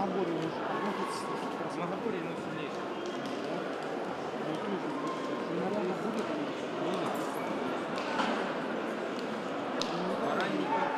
Многоборье уже. Многоборье, но сильнейшее. Наверное, будет они. Баранников.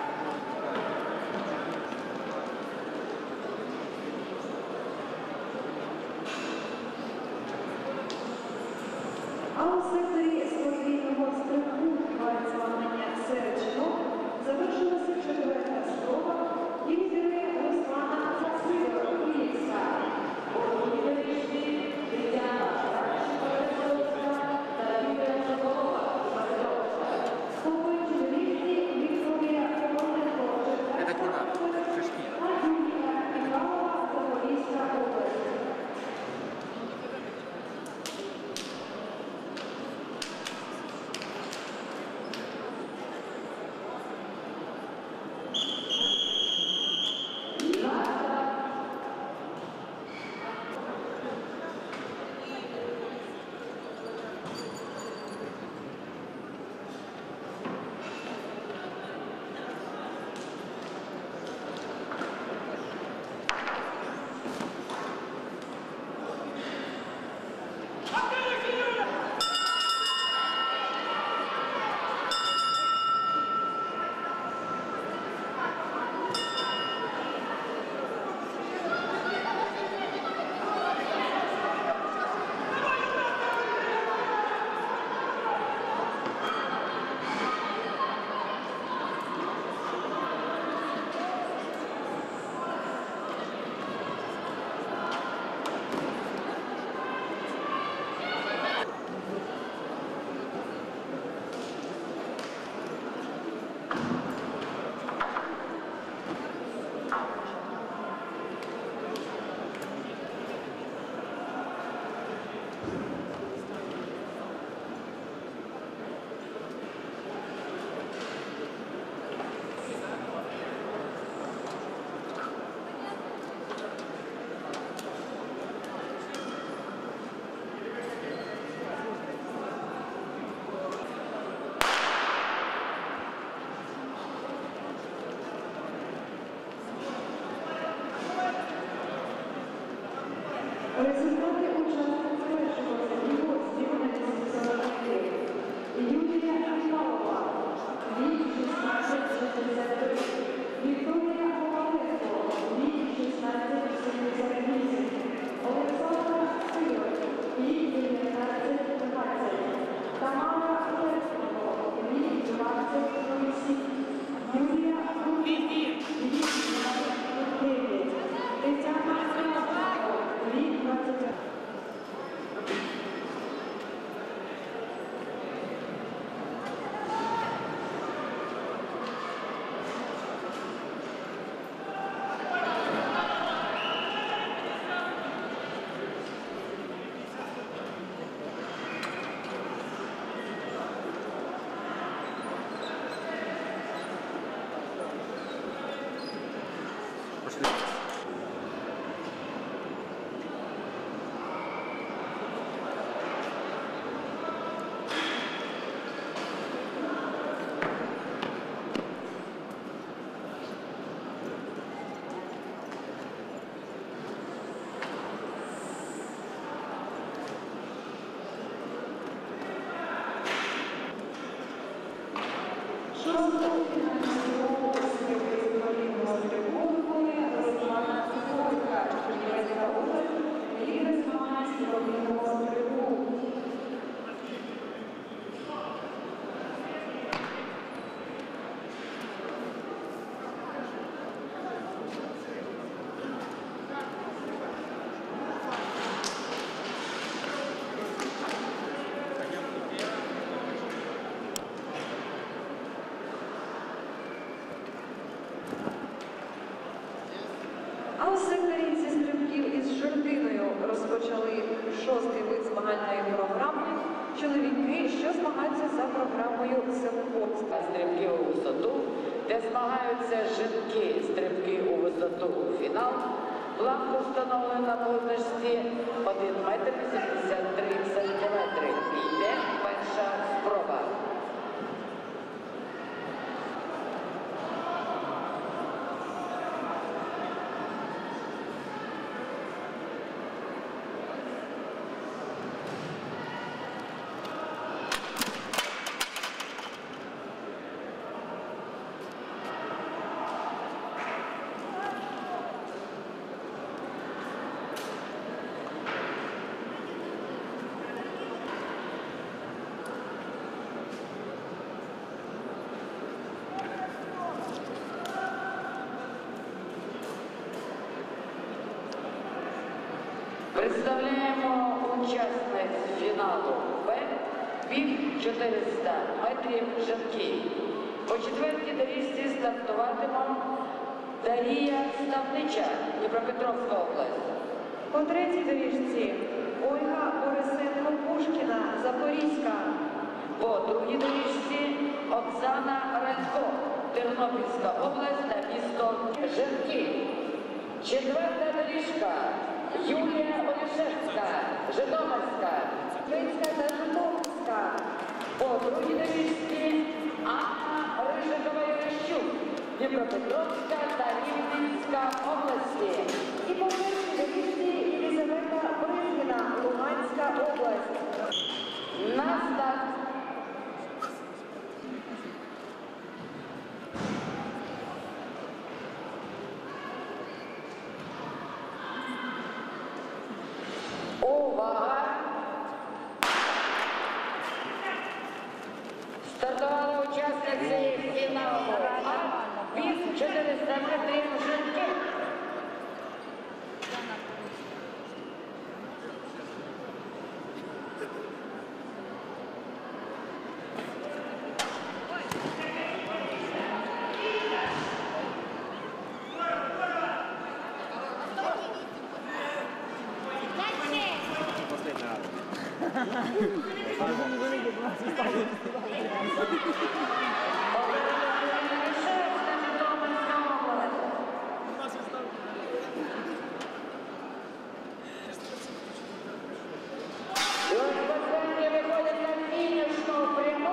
А у секторі спортивного стрибку змагання серед жінок завершилася четверта спроба і лідери Руслана Сидорова-Київська. Олімпійські Тетяна Шарашко-Лесовська та Вікторія Соколова. Стопить чоловічці Вікторія Коваленко. Это куда? Шишки. А Юлія Михайлова, Запорізька область. Результати учасниць першого забігу з 19 метрів. Юлія Михайлова, вік 16-63. Вікторія Коваленко, вік 16-78. Олександр Сидор, вік 19-20. Тамара Леснова, вік 20-47. Юлія Кулік, вік 29. Тетяна Шарашко, вік 20. Пошли. Шостого фінального співпрацювального стрибку виконує Руслана Сидорова, Чернівецька область, лідер змагань співпрацювального стрибку. А у секторі зі стрибків із жердиною розпочали шостий вид змагальної програми чоловіки, що змагаються за програмою «Селфорс». Стрибки у висоту, де змагаються жінки, стрибки у висоту. Фінал. Планку встановлено на позначці 1 метр 83 сантиметри. Йде перша спроба. Представляємо учасниць фіналу Б, біг 400 метрів жінки. По четвертій доріжці стартуватиме Дарія Ставнича, Дніпропетровська область. По третій доріжці Ольга Борисенко-Пушкіна, Запорізька. По другій доріжці Оксана Радько, Тернопільська область та місто Жінки. Четверта доріжка Юлія Олішевська, Житомирська. Українська та Житомирська. По другій доріжці Анна Рижикова-Єрещук, Дніпропетровська та Рівненська області. І по першій доріжці Єлизавета Бризгіна, Луганська область. На старт. Увага! Стартували учасниці фіналу А, біг 400 метрів жінки. Виходять на фінішну пряму.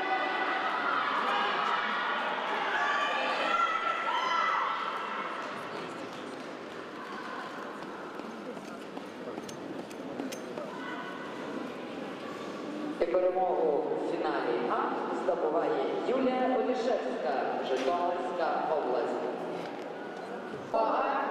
І перемогу в фіналі А здобуває Юлія Олішевська, Житомирська область. Увага!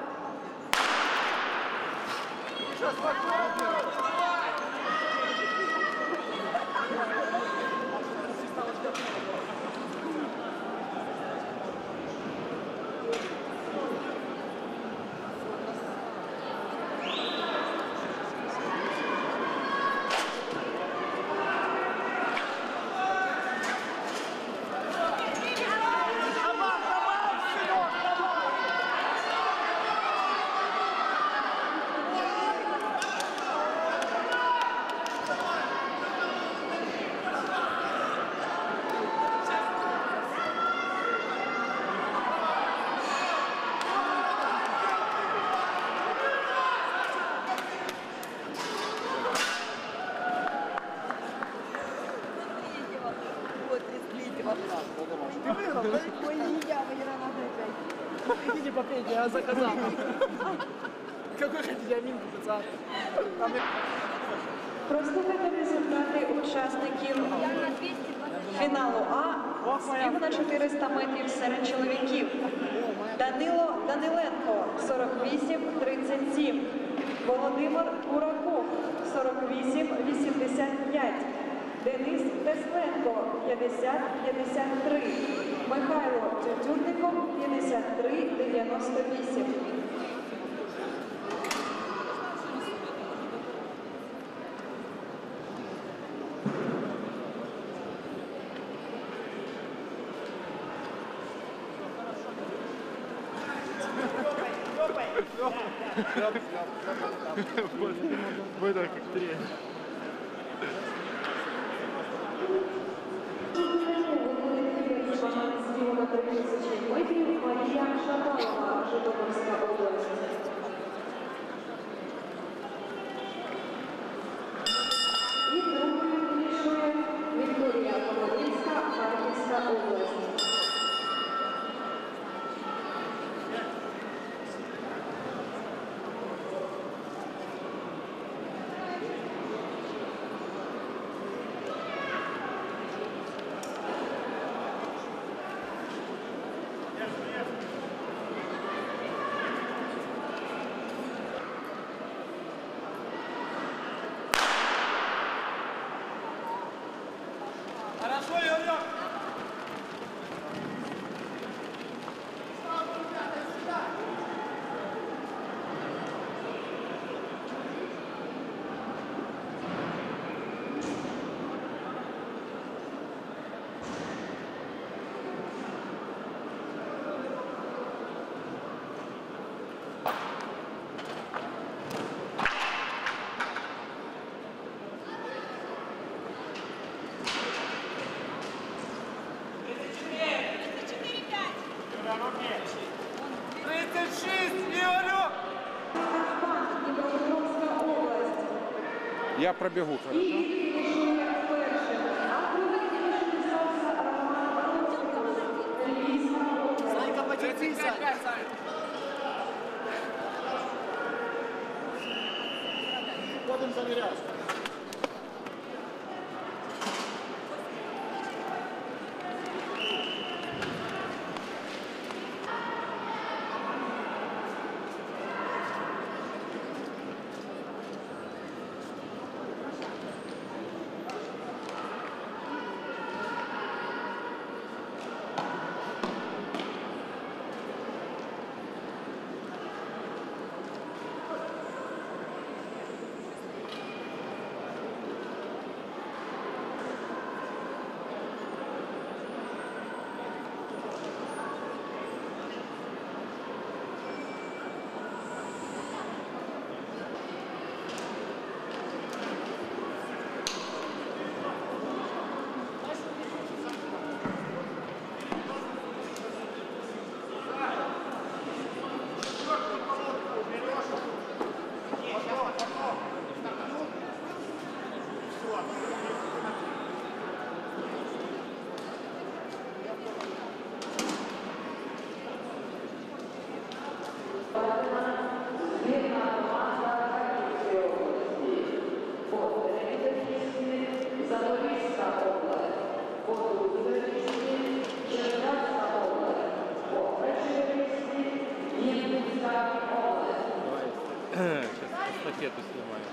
Хотите попейте, я заказал. Какой хотите аминку, пацан? Прослухайте результати учасників фіналу А з на 400 метрів серед чоловіків. Данило Даниленко 48-37. Володимир Кураков 48-85. Денис Тесленко 50-53. Михайло Тютюрников 53-98. Выдох как три. На 3000 метрів Марія Шаталова, Житомирська область. І другою фінішує Вікторія Комодинська, Харківська область. Я пробегу, І хорошо? фінішує першим. А другий фінішувався Роман Ростиков, Львівська область. Санька, потерпися. Ходимо заміряти. Сейчас пакету снимаю.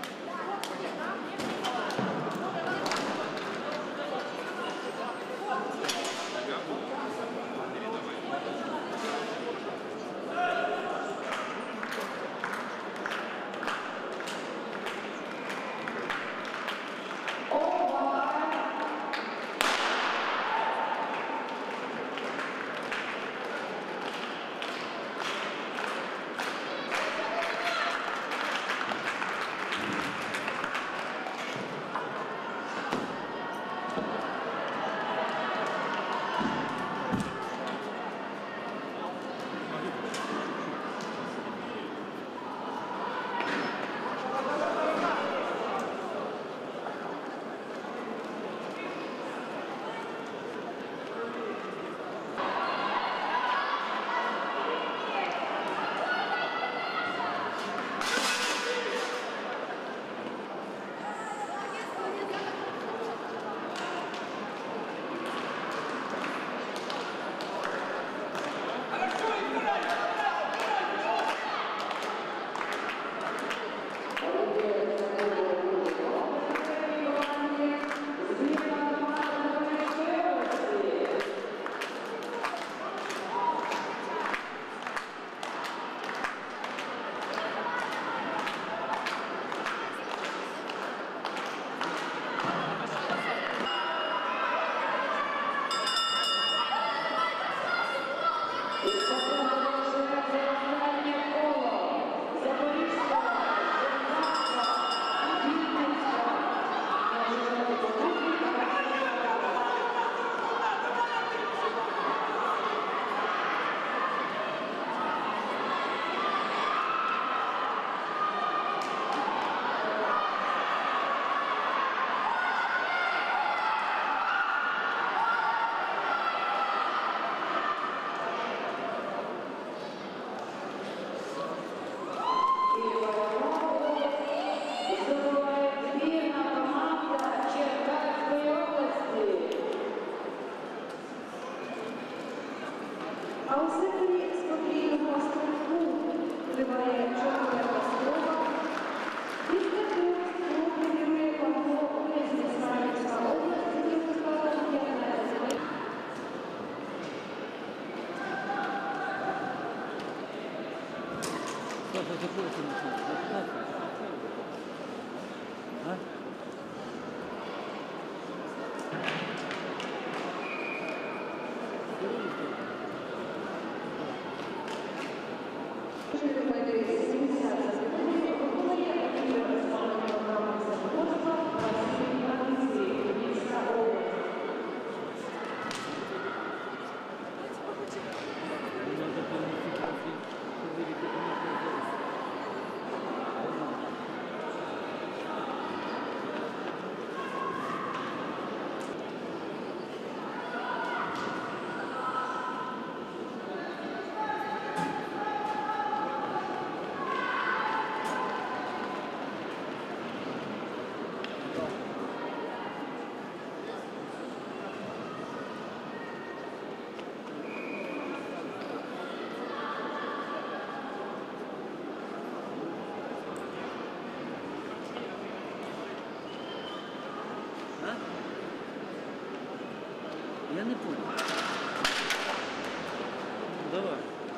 А у секторі спокійного стрибку триває четверта спроба. Після трьох спроб лідирує Павло Олесь з Мар'їнська область, який випадав 15. Я не понял. Давай.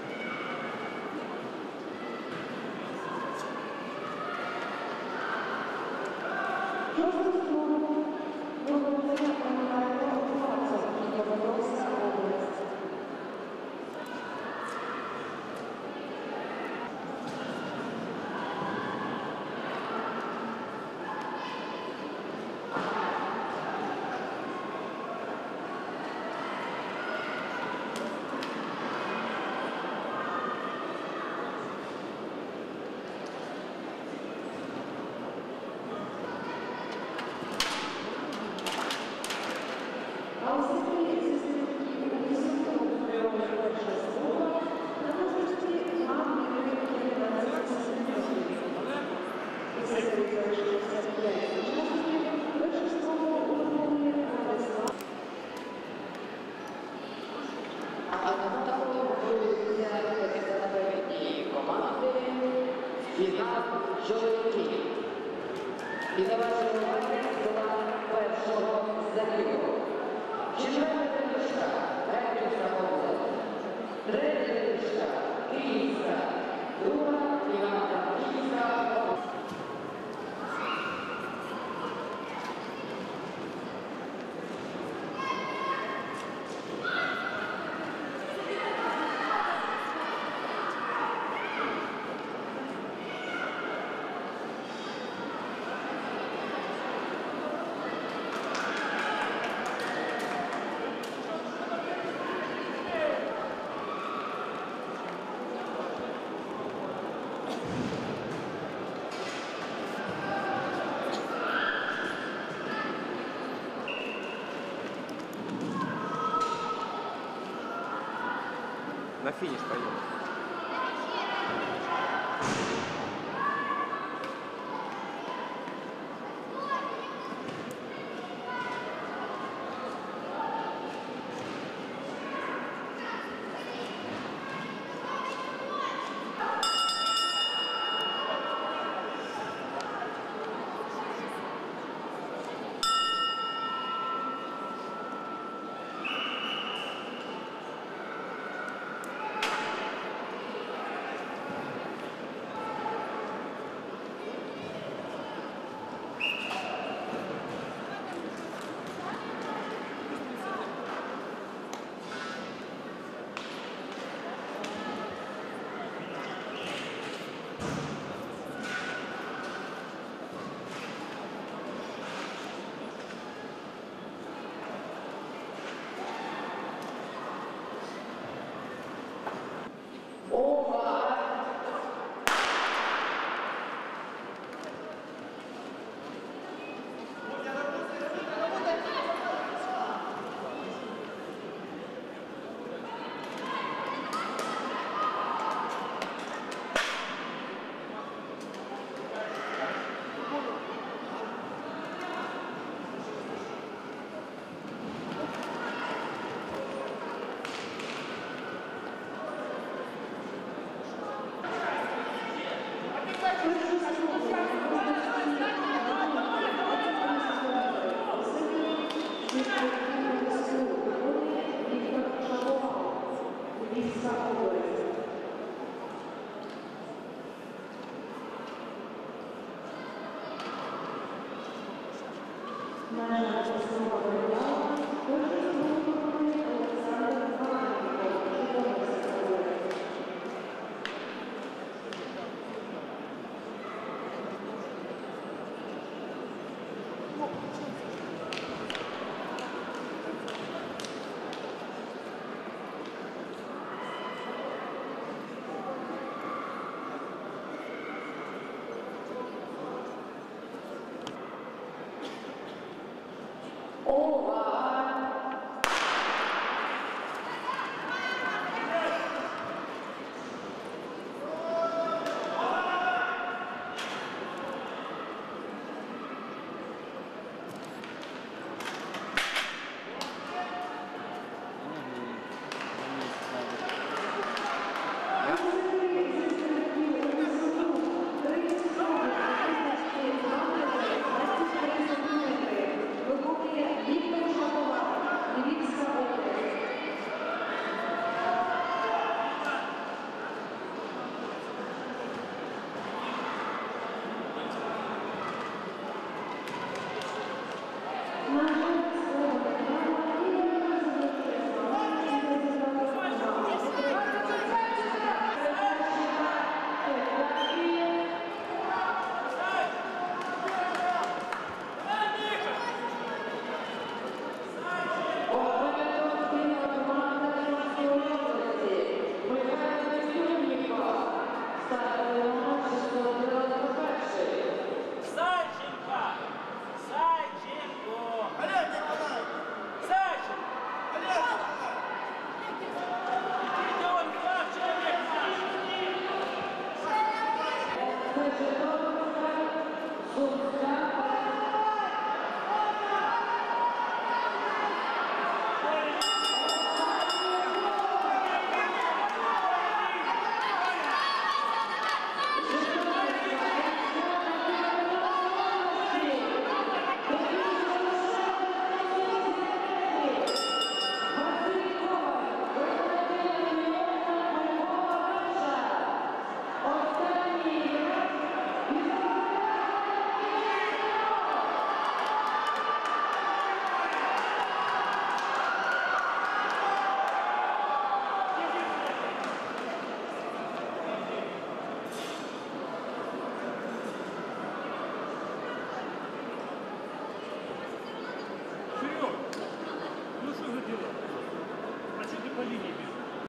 Фінал чоловіків. І на вашій увазі склад першого забігу. Четверта ліжка Харківська область. Третя ліжка Київська. Друга Івано-Франківська область. На финиш поедем. Увага! Зайченко! Зайченко! Олег Николаевич! Зайченко! Олег Николаевич! Идем, как человек наш! Сумська